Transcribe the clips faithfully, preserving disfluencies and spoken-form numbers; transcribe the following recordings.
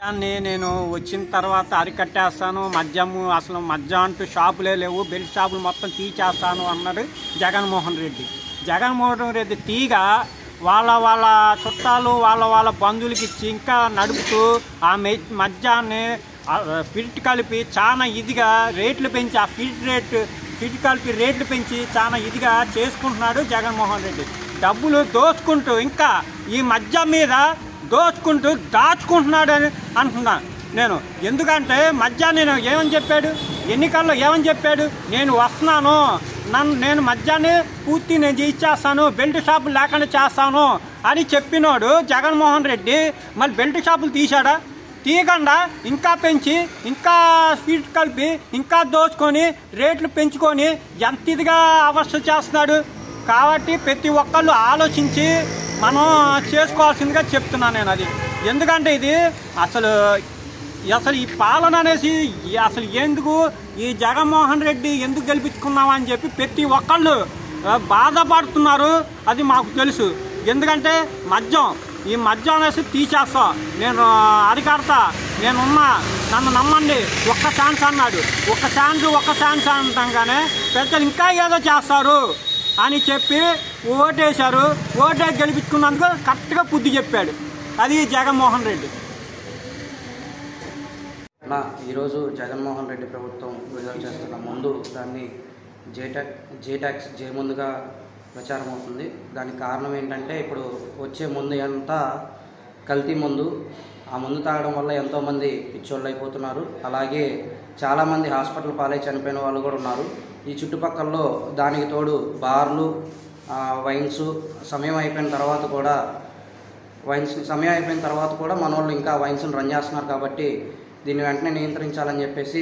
నేను వచ్చిన తర్వాత అరికట్టేస్తాను, మద్యం అసలు మద్యం అంటూ షాపులే లేవు, బెల్ట్ షాపులు మొత్తం తీసేస్తాను అన్నాడు జగన్మోహన్ రెడ్డి. జగన్మోహన్ రెడ్డి తీగ వాళ్ళ వాళ్ళ చుట్టాలు వాళ్ళ వాళ్ళ బంధువులకి ఇచ్చి ఇంకా నడుపుతూ ఆ మద్యాన్ని ఫిల్ట్ కలిపి చాలా ఇదిగా రేట్లు పెంచి ఆ ఫిల్ట్ రేట్ ఫిల్ట్ కలిపి రేట్లు పెంచి చాలా ఇదిగా చేసుకుంటున్నాడు జగన్మోహన్ రెడ్డి. డబ్బులు దోచుకుంటూ ఇంకా ఈ మద్యం మీద దోచుకుంటూ దాచుకుంటున్నాడు అని అంటున్నాను నేను. ఎందుకంటే మద్యాన్ని నేను ఏమని చెప్పాడు, ఎన్నికల్లో ఏమని చెప్పాడు, నేను వస్తున్నాను, నన్ను నేను మద్యాన్ని పూర్తి నేను ఇచ్చేస్తాను, బెల్ట్ షాపులు లేకుండా చేస్తాను అని చెప్పినోడు జగన్మోహన్ రెడ్డి మళ్ళీ బెల్ట్ షాపులు తీశాడా? తీయకుండా ఇంకా పెంచి ఇంకా స్వీట్ కలిపి ఇంకా దోచుకొని రేట్లు పెంచుకొని ఎంత ఇదిగా అవస్థ చేస్తున్నాడు. కాబట్టి ప్రతి ఒక్కళ్ళు ఆలోచించి మనం చేసుకోవాల్సిందిగా చెప్తున్నాను నేను. అది ఎందుకంటే ఇది అసలు అసలు ఈ పాలన అనేసి అసలు ఎందుకు ఈ జగన్మోహన్ రెడ్డి ఎందుకు గెలిపించుకున్నామని చెప్పి ప్రతి ఒక్కళ్ళు బాధపడుతున్నారు. అది మాకు తెలుసు. ఎందుకంటే మద్యం ఈ మద్యం అనేసి తీసేస్తా, నేను అరికడతా, నేనున్నా, నన్ను నమ్మండి, ఒక్క ఛాన్స్ అన్నాడు. ఒక్క ఛాన్స్ ఒక్క ఛాన్స్ అంటాగానే ప్రజలు ఇంకా ఏదో చేస్తారు అని చెప్పి ఓటేశారు. ఓటే గెలిపించుకున్నందుకు కరెక్ట్గా బుద్ధి చెప్పాడు. అది జగన్మోహన్ రెడ్డి. అలా ఈరోజు జగన్మోహన్ రెడ్డి ప్రభుత్వం విడుదల చేస్తున్న ముందు దాన్ని జేటాక్ జేటాక్స్ జే ముందుగా ప్రచారం అవుతుంది. దానికి కారణం ఏంటంటే ఇప్పుడు వచ్చే ముందు అంతా కల్తీ ముందు, ఆ ముందు తాగడం వల్ల ఎంతోమంది పిచ్చోళ్ళు అయిపోతున్నారు. అలాగే చాలామంది హాస్పిటల్ పాలై చనిపోయిన వాళ్ళు కూడా ఉన్నారు. ఈ చుట్టుపక్కలలో దానికి తోడు బార్లు, వైన్స్ సమయం అయిపోయిన తర్వాత కూడా వైన్స్ సమయం అయిపోయిన తర్వాత కూడా మన వాళ్ళు ఇంకా వైన్స్ని రన్ చేస్తున్నారు. కాబట్టి దీన్ని వెంటనే నియంత్రించాలని చెప్పేసి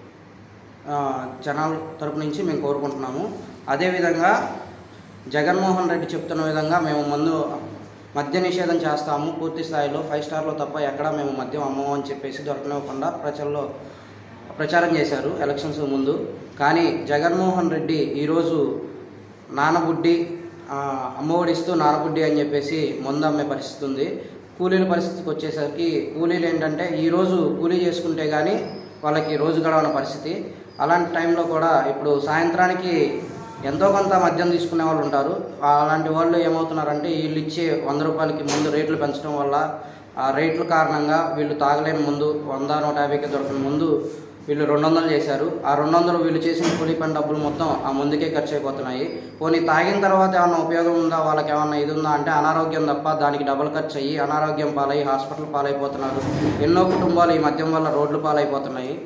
జనాల తరపు నుంచి మేము కోరుకుంటున్నాము. అదేవిధంగా జగన్మోహన్ రెడ్డి చెప్తున్న విధంగా మేము ముందు మద్య నిషేధం చేస్తాము పూర్తి స్థాయిలో, ఫైవ్ స్టార్లో తప్ప ఎక్కడా మేము మద్యం అమ్మము అని చెప్పేసి దొరకనివ్వకుండా ప్రజల్లో ప్రచారం చేశారు ఎలక్షన్స్ ముందు. కానీ జగన్మోహన్ రెడ్డి ఈరోజు నానబుడ్డి అమ్మఒడిస్తూ నానబుడ్డి అని చెప్పేసి ముందు అమ్మే పరిస్థితి ఉంది. కూలీల పరిస్థితికి వచ్చేసరికి కూలీలు ఏంటంటే ఈరోజు కూలీ చేసుకుంటే కానీ వాళ్ళకి రోజు గడవని పరిస్థితి. అలాంటి టైంలో కూడా ఇప్పుడు సాయంత్రానికి ఎంతో కొంత మద్యం తీసుకునే వాళ్ళు ఉంటారు. అలాంటి వాళ్ళు ఏమవుతున్నారంటే వీళ్ళు ఇచ్చే వంద రూపాయలకి ముందు రేట్లు పెంచడం వల్ల ఆ రేట్ల కారణంగా వీళ్ళు తాగలేని ముందు వంద నూట యాభైకి దొరకని ముందు వీళ్ళు రెండు వందలు చేశారు. ఆ రెండు వందలు వీళ్ళు చేసిన కూలీ పని డబ్బులు మొత్తం ఆ ముందుకే ఖర్చు అయిపోతున్నాయి. పోనీ తాగిన తర్వాత ఏమన్నా ఉపయోగం ఉందా, వాళ్ళకి ఏమన్నా ఇది ఉందా అంటే అనారోగ్యం తప్ప దానికి డబుల్ ఖర్చు అయ్యి అనారోగ్యం పాలయ్యి హాస్పిటల్ పాలైపోతున్నారు. ఎన్నో కుటుంబాలు ఈ మద్యం వల్ల రోడ్లు పాలైపోతున్నాయి.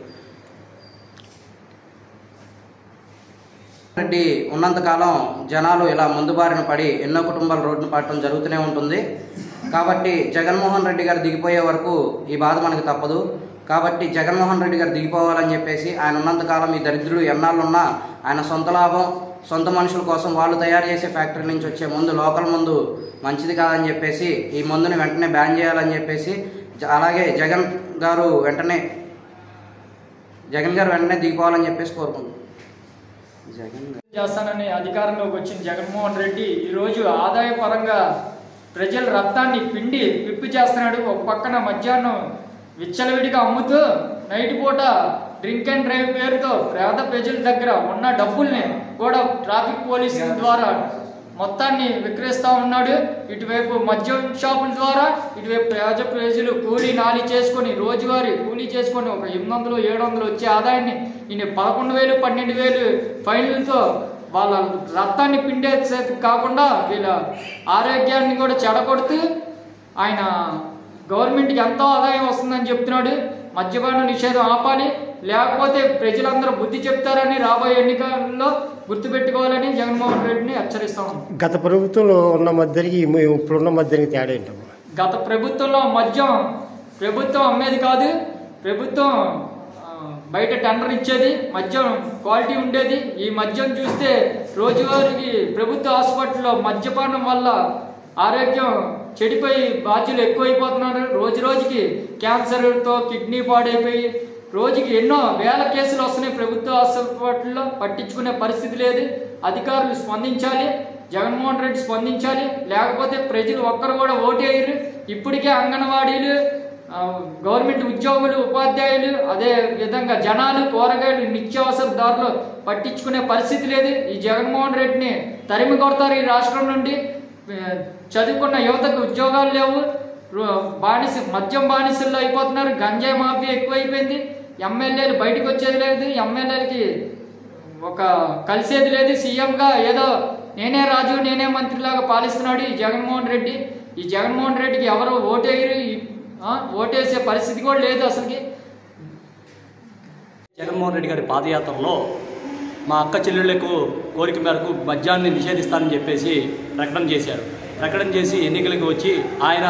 రెడ్డి ఉన్నంతకాలం జనాలు ఇలా ముందు బారిన పడి ఎన్నో కుటుంబాలు రోడ్డును పడటం జరుగుతూనే ఉంటుంది. కాబట్టి జగన్మోహన్ రెడ్డి గారు దిగిపోయే వరకు ఈ బాధ మనకు తప్పదు. కాబట్టి జగన్మోహన్ రెడ్డి గారు దిగిపోవాలని చెప్పేసి ఆయన ఉన్నంతకాలం ఈ దరిద్రులు ఎన్నాళ్ళున్నా ఆయన సొంత లాభం, సొంత మనుషుల కోసం వాళ్ళు తయారు చేసే ఫ్యాక్టరీ నుంచి వచ్చే ముందు లోకల్ ముందు మంచిది కాదని చెప్పేసి ఈ మందుని వెంటనే బ్యాన్ చేయాలని చెప్పేసి, అలాగే జగన్ గారు వెంటనే జగన్ గారు వెంటనే దిగిపోవాలని చెప్పేసి కోరుకుంటున్నాం. జగన్ చేస్తానని అధికారంలోకి వచ్చిన జగన్మోహన్ రెడ్డి ఈరోజు ఆదాయ పరంగా ప్రజల రక్తాన్ని పిండి పిప్పి చేస్తున్నాడు. ఒక పక్కన మధ్యాహ్నం విచ్చలవిడిగా అమ్ముతూ నైట్ పూట డ్రింక్ అండ్ డ్రైవ్ పేరుతో పేద ప్రజల దగ్గర ఉన్న డబ్బుల్ని కూడా ట్రాఫిక్ పోలీసుల ద్వారా మొత్తాన్ని విక్రయిస్తూ ఉన్నాడు. ఇటువైపు మద్యం షాపుల ద్వారా ఇటువైపు పేద ప్రజలు కూలీ నాలి చేసుకొని రోజువారీ కూలీ చేసుకొని ఒక ఎనిమిది వందలు ఏడు వందలు వచ్చే ఆదాయాన్ని ఈయన పదకొండు వేలు పన్నెండు వేలు ఫైన్లతో వాళ్ళ రక్తాన్ని పిండే కాకుండా వీళ్ళ ఆరోగ్యాన్ని కూడా చెడగొడుతూ ఆయన గవర్నమెంట్కి ఎంతో ఆదాయం వస్తుందని చెప్తున్నాడు. మద్యపాన నిషేధం ఆపాలి, లేకపోతే ప్రజలందరూ బుద్ధి చెప్తారని రాబోయే ఎన్నికల్లో గుర్తుపెట్టుకోవాలని జగన్మోహన్ రెడ్డిని హెచ్చరిస్తాం. గత ప్రభుత్వంలో ఉన్న మద్యానికి ఇప్పుడున్న మద్యానికి తేడా ఏంటమ్మా? గత ప్రభుత్వంలో మద్యం ప్రభుత్వం అమ్మేది కాదు, ప్రభుత్వం బయట టెండర్ ఇచ్చేది, మద్యం క్వాలిటీ ఉండేది. ఈ మద్యం చూస్తే రోజువారీకి ప్రభుత్వ హాస్పిటల్లో మద్యపానం వల్ల ఆరోగ్యం చెడిపోయి బాధ్యులు ఎక్కువైపోతున్నారు. రోజు రోజుకి క్యాన్సర్తో కిడ్నీ పాడైపోయి రోజుకి ఎన్నో వేల కేసులు వస్తున్నాయి. ప్రభుత్వ హాస్పిటల్లో పట్టించుకునే పరిస్థితి లేదు. అధికారులు స్పందించాలి, జగన్మోహన్ రెడ్డి స్పందించాలి, లేకపోతే ప్రజలు ఒక్కరు కూడా ఓటేయరు. ఇప్పటికే అంగన్వాడీలు గవర్నమెంట్ ఉద్యోగులు, ఉపాధ్యాయులు, అదే విధంగా జనాలు కూరగాయలు నిత్యావసర ధరలు పట్టించుకునే పరిస్థితి లేదు. ఈ జగన్మోహన్ రెడ్డిని తరిమి కొడతారు ఈ రాష్ట్రం నుండి. చదువుకున్న యువతకు ఉద్యోగాలు లేవు, బానిస మద్యం బానిసల్లో అయిపోతున్నారు, గంజాయి మాఫియా ఎక్కువైపోయింది, ఎమ్మెల్యేలు బయటకు వచ్చేది లేదు, ఎమ్మెల్యేలకి ఒక కలిసేది లేదు. సీఎంగా ఏదో నేనే రాజు నేనే మంత్రిలాగా పాలిస్తున్నాడు ఈ జగన్మోహన్ రెడ్డి. ఈ జగన్మోహన్ రెడ్డికి ఎవరు ఓటేయరు, ఓటేసే పరిస్థితి కూడా లేదు అసలుకి. జగన్మోహన్ రెడ్డి గారి పాదయాత్రలో మా అక్క చెల్లెళ్లకు కోరిక మేరకు మద్యాన్ని నిషేధిస్తానని చెప్పేసి ప్రకటన చేశారు. ప్రకటన చేసి ఎన్నికలకు వచ్చి ఆయన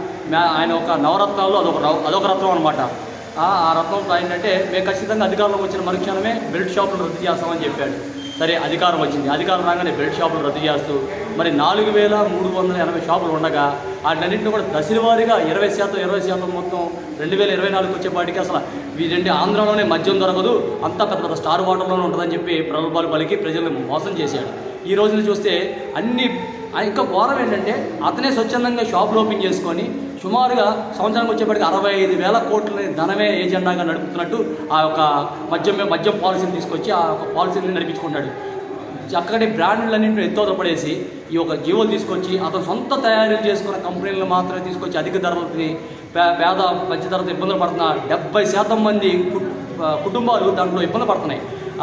ఆయన ఒక నవరత్నాల్లో అదొక అదొక రత్నం అనమాట. ఆ రత్నం ఏంటంటే మేము ఖచ్చితంగా అధికారంలోకి వచ్చిన మరుక్షణమే బెల్ట్ షాపులు రద్దు చేస్తామని చెప్పాడు. సరే, అధికారం వచ్చింది. అధికారం రాగానే బెల్ట్ షాపులు రద్దు చేస్తూ మరి నాలుగు వేల మూడు వందల ఎనభై షాపులు ఉండగా వాటిన్నింటినీ కూడా దశల వారీగా ఇరవై శాతం ఇరవై శాతం మొత్తం రెండు వేల ఇరవై నాలుగుకి వచ్చేపాటికి అసలు వీరంటే ఆంధ్రాలోనే మద్యం దొరకదు, అంతా పెద్ద పెద్ద స్టార్ వాటర్లోనే ఉంటుందని చెప్పి ప్రలోభాలు పలికి ప్రజలను మోసం చేశాడు. ఈ రోజున చూస్తే అన్ని ఇంకా ఘోరం ఏంటంటే అతనే స్వచ్ఛందంగా షాపులు ఓపెన్ చేసుకొని సుమారుగా సంవత్సరానికి వచ్చేప్పటికి అరవై ఐదు వేల కోట్ల ధనమే ఏజెండాగా నడుపుతున్నట్టు ఆ యొక్క మద్యం మద్యం పాలసీని తీసుకొచ్చి ఆ యొక్క పాలసీని నడిపించుకుంటాడు. చక్కటి బ్రాండ్లన్నింటినీ ఎత్తోదపడేసి ఈ యొక్క జీవోలు తీసుకొచ్చి అతను సొంత తయారీలు చేసుకున్న కంపెనీలను మాత్రమే తీసుకొచ్చి అధిక ధరలని పేద మధ్యధరతో ఇబ్బందులు పడుతున్న డెబ్బై శాతం మంది కుటుంబాలు దాంట్లో ఇబ్బంది పడుతున్నాయి.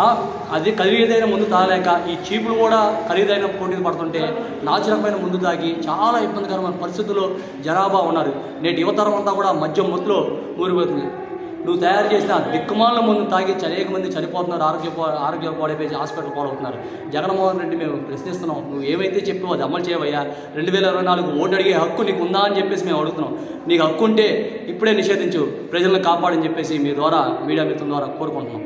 అది ఖరీదైన ముందు తాగలేక ఈ చీపులు కూడా ఖరీదైన పోటీలు పడుతుంటే నాచురకమైన ముందు తాగి చాలా ఇబ్బందికరమైన పరిస్థితుల్లో జనాభా ఉన్నారు. నేటి యువతరం అంతా కూడా మద్యం మొత్తులో ఊరిపోతుంది. నువ్వు తయారు చేసిన దిక్కుమాల ముందు తాగి అనేక మంది చనిపోతున్నారు, ఆరోగ్య ఆరోగ్య పాడైపోయి హాస్పిటల్ పాలవుతున్నారు. జగన్మోహన్ రెడ్డి మేము ప్రశ్నిస్తున్నాం, నువ్వు ఏమైతే చెప్పావో అది అమలు చేయవయ్యా. రెండు వేల ఇరవై నాలుగు ఓటు అడిగే హక్కు నీకు ఉందా అని చెప్పేసి మేము అడుగుతున్నాం. నీకు హక్కు ఉంటే ఇప్పుడే నిషేధించు, ప్రజలను కాపాడని చెప్పేసి మీ ద్వారా మీడియా మిత్రుల ద్వారా కోరుకుంటున్నాం.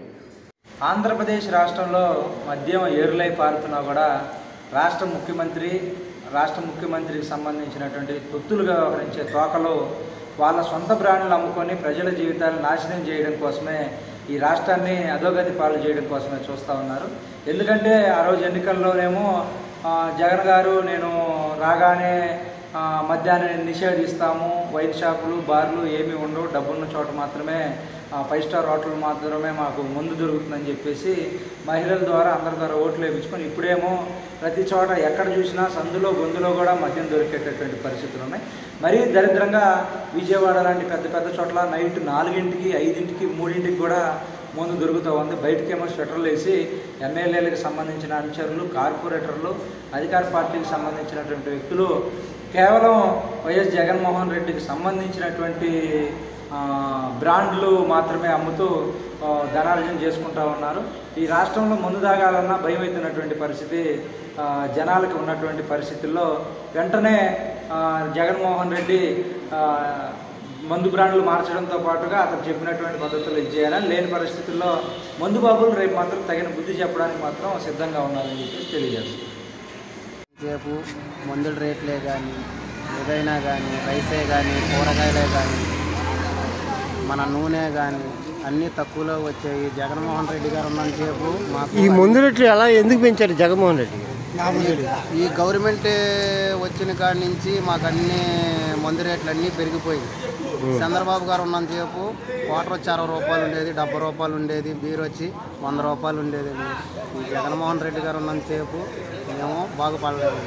ఆంధ్రప్రదేశ్ రాష్ట్రంలో మద్యం ఏరులై పారుతున్నా కూడా రాష్ట్ర ముఖ్యమంత్రి రాష్ట్ర ముఖ్యమంత్రికి సంబంధించినటువంటి తొత్తులుగా వ్యవహరించే తోకలో వాళ్ళ సొంత బ్రాండ్లు అమ్ముకొని ప్రజల జీవితాలు నాశనం చేయడం కోసమే ఈ రాష్ట్రాన్ని అధోగతి పాలు చేయడం కోసమే చూస్తూ ఉన్నారు. ఎందుకంటే ఆ రోజు ఎన్నికల్లోనేమో జగన్ గారు నేను రాగానే మద్యాన్ని నిషేధిస్తాము, వైన్ షాపులు బార్లు ఏమీ ఉండవు, డబ్బున్న చోట మాత్రమే ఫైవ్ స్టార్ హోటల్ మాత్రమే మాకు ముందు దొరుకుతుందని చెప్పేసి మహిళల ద్వారా అందరి ద్వారా ఓట్లు వేయించుకొని ఇప్పుడేమో ప్రతి చోట ఎక్కడ చూసినా సందులో గొంతులో కూడా మద్యం దొరికేటటువంటి పరిస్థితులు ఉన్నాయి. మరీ దరిద్రంగా విజయవాడ లాంటి పెద్ద పెద్ద చోట్ల నైట్ నాలుగింటికి ఐదింటికి మూడింటికి కూడా ముందు దొరుకుతూ ఉంది. బయటకేమో షట్టర్లు వేసి ఎమ్మెల్యేలకు సంబంధించిన అనుచరులు, కార్పొరేటర్లు, అధికార పార్టీకి సంబంధించినటువంటి వ్యక్తులు కేవలం వైఎస్ జగన్మోహన్ రెడ్డికి సంబంధించినటువంటి బ్రాండ్లు మాత్రమే అమ్ముతూ ధనార్జన చేసుకుంటూ ఉన్నారు. ఈ రాష్ట్రంలో మందు తాగాలన్నా భయం అవుతున్నటువంటి పరిస్థితి జనాలకు ఉన్నటువంటి పరిస్థితుల్లో వెంటనే జగన్మోహన్ రెడ్డి మందు బ్రాండ్లు మార్చడంతో పాటుగా అతను చెప్పినటువంటి పద్ధతులు ఇచ్చేయాలని, లేని పరిస్థితుల్లో మందు బాబులు రేపు మాత్రం తగిన బుద్ధి చెప్పడానికి మాత్రం సిద్ధంగా ఉన్నారని చెప్పేసి తెలియజేస్తారు. రేపు మందుల రేట్లే కానీ ఏదైనా కానీ రైసే కానీ కూరగాయలే కానీ మన నూనె కానీ అన్నీ తక్కువలో వచ్చాయి. జగన్మోహన్ రెడ్డి గారు ఉన్నంతసేపు ఈ మందు రేట్లు ఎలా ఎందుకు పెంచారు జగన్మోహన్ రెడ్డి? ఈ గవర్నమెంట్ వచ్చిన కాడి నుంచి మాకు అన్ని మందు రేట్లు అన్నీ పెరిగిపోయింది. చంద్రబాబు గారు ఉన్నంతసేపు క్వార్టర్ వచ్చి అరవై రూపాయలు ఉండేది, డెబ్బై రూపాయలు ఉండేది, బీర్ వచ్చి వంద రూపాయలు ఉండేది. ఈ జగన్మోహన్ రెడ్డి గారు ఉన్నంతసేపు మేము బాగుపడలేదు.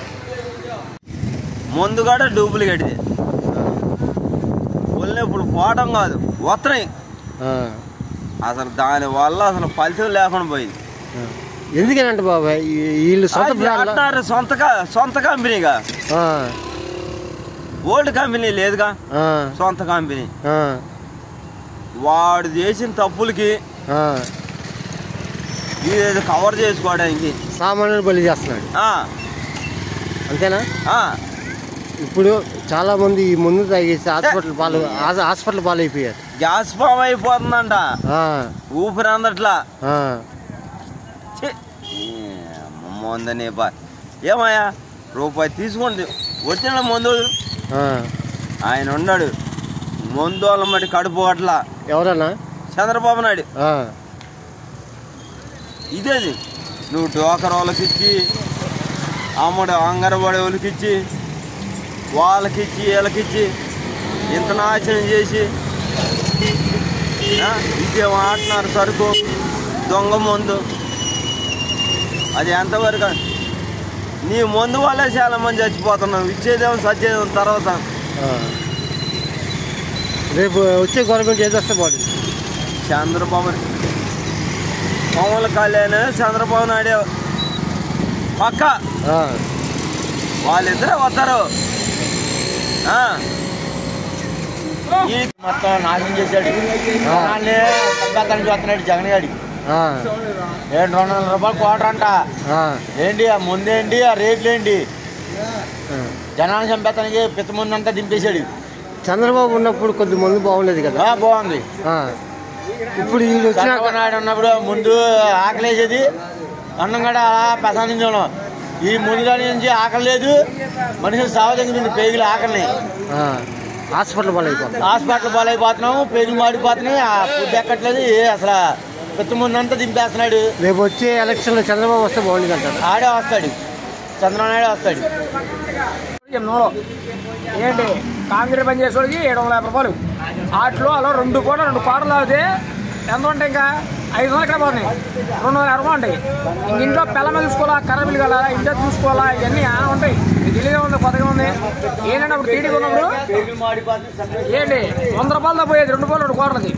ముందు కూడా డూప్లికేట్ది ఒళ్ళు ఇప్పుడు పోవటం కాదు వస్తున్నాయి అసలు. దానివల్ల అసలు ఫలితం లేకుండా పోయింది. ఎందుకనంటే బాబాయ్ వీళ్ళు సొంత సొంత సొంత కంపెనీగా, ఓల్డ్ కంపెనీ లేదుగా, సొంత కంపెనీ. వాడు చేసిన తప్పులకి ఇది కవర్ చేసుకోవడానికి సామాన్యులు బలి చేస్తున్నాడు అంతేనా? ఇప్పుడు చాలా మంది ఈ ముందు తాగేసి హాస్పిటల్ పాలు హాస్పిటల్ పాలు అయిపోయారు. గ్యాస్ ఫామ్ అయిపోతుందంట, ఊపిరి అందట్లా. మందని ఏమయ్యా రూపాయి తీసుకోండి వచ్చిన మందు. ఆయన ఉన్నాడు మందు వాళ్ళ మట్టి కడుపు అట్లా. ఎవరన్నా? చంద్రబాబు నాయుడు. ఇదేది నువ్వు డోకర్ వాళ్ళకి ఇచ్చి, అమ్మడు అంగన్వాడి వాళ్ళకి ఇచ్చి, వాళ్ళకిచ్చి వీళ్ళకిచ్చి ఇంత నాశనం చేసి ఇదేమో ఆడుతున్నారు సరుకు దొంగ మందు. అది ఎంతవరకు నీ మందు వల్లే చాలా మంది చచ్చిపోతున్నాం. ఇచ్చేదేమో సచ్చేదేమో తర్వాత. రేపు వచ్చే గవర్నమెంట్ ఏది వస్తే బాగుంటుంది? చంద్రబాబు పవన్ కళ్యాణ్ చంద్రబాబు నాయుడు పక్క వాళ్ళిద్దరే వస్తారు. మొత్తం నాశనం చేశాడు. వస్తున్నాడు జగన్ గాడి. ఏంటి రెండు వందల రూపాయలు క్వార్టర్ అంట. ఏంటి ఆ ముందేంటి ఆ రేట్లు ఏంటి? జనాన్ని చంపేతానికి పిచ్చ ముందు అంతా దింపేశాడు. చంద్రబాబు ఉన్నప్పుడు కొద్ది మంది బాగుండేది కదా. బాగుంది. ఇప్పుడు చంద్రబాబు నాయుడు ఉన్నప్పుడు ముందు ఆకలేసేది, అన్నం కూడా అలా ప్రసాదించడం. ఈ ముందు నుంచి ఆకలి లేదు, మనుషులు సావదంగా పేగులు ఆకలిని. హాస్పిటల్ పాలైపోతున్నాం హాస్పిటల్ పాలైపోతున్నాము, పేగులు మాడిపోతున్నాయి, ఫుడ్ ఎక్కట్లేదు. అసలు పెద్ద ముందు అంతా దింపేస్తున్నాడు. రేపు వచ్చే ఎలక్షన్లో చంద్రబాబు వస్తే బాగుంటుంది అంటారు. ఆడే వస్తాడు, చంద్రబాబు నాయుడు వస్తాడు. ఏంటి కాంగ్రెస్ పని చేసేవాడికి ఏడు వందల యాభై రూపాయలు ఆటలో అలా రెండు కోట్లు రెండు కోటలు అవుతే ఎంత ఉంటాయి? ఇంకా ఐదు వందలు ఎక్కడ పోతున్నాయి? రెండు వందల యాభై రూపాయలు ఉంటాయి. ఇంక ఇంట్లో పిల్లలు చూసుకోవాలా, కర్ర బిల్లు కదా, ఇంట్లో చూసుకోవాలా, ఇవన్నీ ఏమైనా ఉంటాయి. తెలియదే ఉంది, కొత్తగా ఉంది. ఏంటంటే అప్పుడు టీడీపీ ఉన్నప్పుడు ఏంటి వంద రూపాయలతో పోయేది, రెండు రూపాయలు రెండు కోట్లది.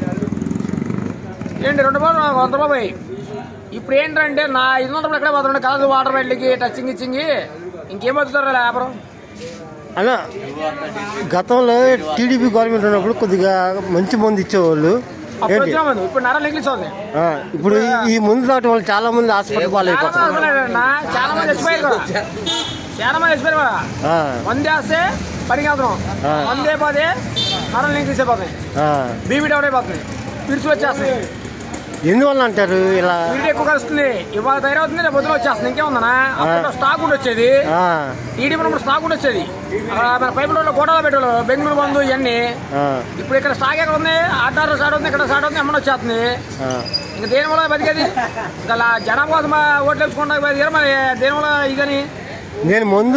ఏంటి రెండు రూపాయలు వంద రూపాయలు పోయి. ఇప్పుడు ఏంటంటే నా ఐదు వందల రూపాయలు ఎక్కడ పోతుండే? కలర్ వాటర్ బయటకి టచింగ్ ఇచ్చింగి ఇంకేం పోతుంటారు వ్యాపారం. అలా గతంలో టీడీపీ గవర్నమెంట్ ఉన్నప్పుడు కొద్దిగా మంచి మంది ఇచ్చేవాళ్ళు. ఇప్పుడు నర నెగ్లిస్తుంది. ఇప్పుడు ఈ ముందు దాటి వాళ్ళు చాలా మంది హాస్పిటల్ పాలైపోతున్నారు. చాలా మంది చచ్చిపోయారు కదా, చాలా మంది చచ్చిపోయారు కదా. మంది వేస్తే పనికి వెళ్తున్నాం, మంది అయిపోతే నర నెగ్లిస్ అయిపోతాయి, బీపీ డౌన్ అయిపోతుంది, పిలిచి వచ్చేస్తాయి. ఎందువల్ల అంటారు ఇలా? వీడి ఎక్కువ కలుస్తుంది. ఇవాళ తయారవుతుంది, రేపు పొద్దున వచ్చేస్తుంది. ఇంకేముందనా అప్పుడు స్టాక్ ఉండి వచ్చేది. టీడీపీ ఉన్నప్పుడు స్టాక్ ఉండి వచ్చేది. మన పైపు రోడ్లో కోటాలో పెట్టారు, బెంగళూరు బంధు ఇవన్నీ. ఇప్పుడు ఇక్కడ స్టాక్ ఎక్కడ ఉంది? ఆటారు స్టార్ట్ అవుతుంది, ఇక్కడ స్టార్ట్ అవుతుంది, అమ్మని వచ్చేస్తుంది. ఇంకా దేని వల్ల బతికేది? ఇంకా జనం కోసం ఓట్లు వేసుకుంటా బతికారు. మరి దేని వల్ల ఇదని నేను ముందు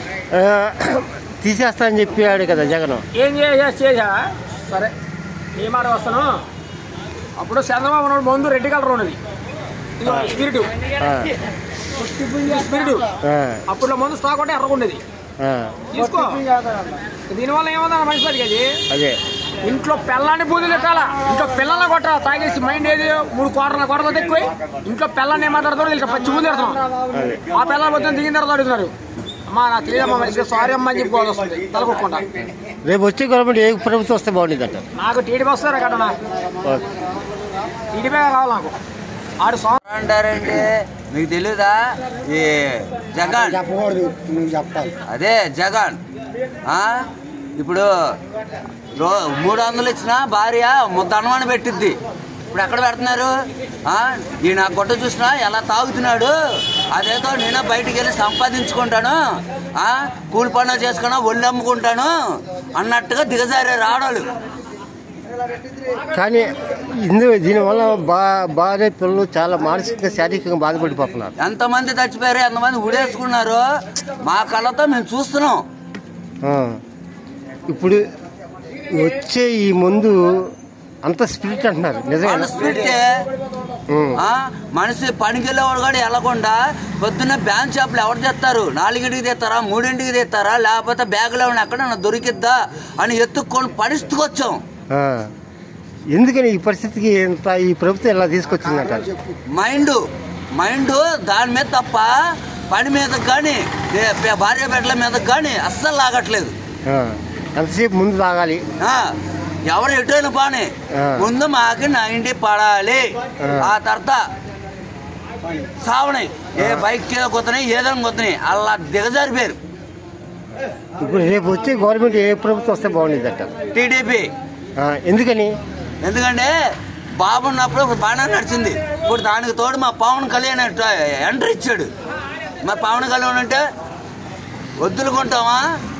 తీసేస్తానని చెప్పాడు కదా జగన్. ఏం చేసా సరే ఏ మాట వస్తాను. అప్పుడు చంద్రబాబు ఉన్నాడు, మందు రెడ్ కలర్ ఉన్నది, స్పిరిట్ స్పిరిట్. అప్పుడు మందు స్టాక్ ఉంటే ఎర్రగుండేది. తీసుకో. దీనివల్ల ఏమన్నా మనిషి బతికేది? అదే ఇంట్లో పిల్లాన్ని బూతులు పెట్టాలా, ఇంట్లో పిల్లల్ని కొట్టాలా. తాగేసి మైండ్ ఏది మూడు కోటల కోటలు ఎక్కువ. ఇంట్లో పిల్లని ఏం మాట్లాడుతారో ఇంకా పచ్చి బూతులు పెడతాం. ఆ పిల్లలు మొత్తం దిగిన తర్వాత అడుగుతున్నారు, అమ్మా నాకు తెలియదమ్మా మనిషిగా సారీ అమ్మ అని చెప్పుకోవాల్సి వస్తుంది, తలకొట్టుకుంటా. రేపు వచ్చే గవర్నమెంట్ ఏ ప్రభుత్వం వస్తే బాగుంటుంది అంట? నాకు టీడీపీ వస్తారా కట్టనా? టీడీపీ కావాలి నాకు. ఆడు అంటారంటే మీకు తెలీదా? ఈ జగన్ చెప్పకూడదు, నువ్వు చెప్పాలి. అదే జగన్ ఇప్పుడు రో మూడు వందలు ఇచ్చిన భార్య ముద్ద అన్నమాన పెట్టిద్ది. ఇప్పుడు ఎక్కడ పెడుతున్నారు? ఈ నా గొడ్డ చూసినా ఎలా తాగుతున్నాడు, అదేదో నేను బయటికి వెళ్ళి సంపాదించుకుంటాను, కూలి పనులు చేసుకున్నా ఒళ్ళు అమ్ముకుంటాను అన్నట్టుగా దిగజారారు ఆడవాళ్ళు. కానీ ఇందులో దీనివల్ల బా భార్య పిల్లలు చాలా మానసికంగా శారీరకంగా బాధపడిపోతున్నారు. ఎంతమంది చచ్చిపోయారు, ఎంతమంది ఉడేసుకున్నారు, మా కళ్ళతో మేము చూస్తున్నాం. ఇప్పుడు వచ్చే ఈ ముందు అంత స్పిరిట్ అంటున్నారు, నిజంగా స్పిరిటే. మనిషి పనికి వెళ్ళేవాడు కూడా వెళ్ళకుండా పొద్దున్న బ్యాంక్ షాపులు ఎవరు తెస్తారు? నాలుగింటికి తెస్తారా, మూడింటికి తెస్తారా, లేకపోతే బ్యాగులో ఎక్కడన్నా దొరికిద్దా అని ఎత్తుక్కొని పరిస్థితికి వచ్చాం. ఎందుకని ఈ పరిస్థితికి ఎంత ఈ ప్రభుత్వం ఎలా తీసుకొచ్చిందంట? మైండ్ మైండ్ దాని మీద తప్ప పని మీద కానీ భార్య బిడ్డల మీద కానీ అస్సలు లాగట్లేదు. ఎంతసేపు ముందు తాగాలి, ఎవరు ఎటైనా పాని ముందు మాకి నైంటీ పడాలి, ఆ తర్వాత సావనాయి. ఏ బైక్ కొత్తనాయి, ఏదైనా కొత్తనాయి, అలా దిగజారిపోయారు. ఇప్పుడు రేపు వచ్చే గవర్నమెంట్ ఏ ప్రభుత్వం వస్తే బాగుండేది అంట? టీడీపీ. ఎందుకని? ఎందుకంటే బాబు ఉన్నప్పుడు బాగానే నడిచింది. ఇప్పుడు దానికి తోడు మా పవన్ కళ్యాణ్ ఎంట్రీ ఇచ్చాడు. మా పవన్ కళ్యాణ్ అంటే వద్దులుకుంటామా?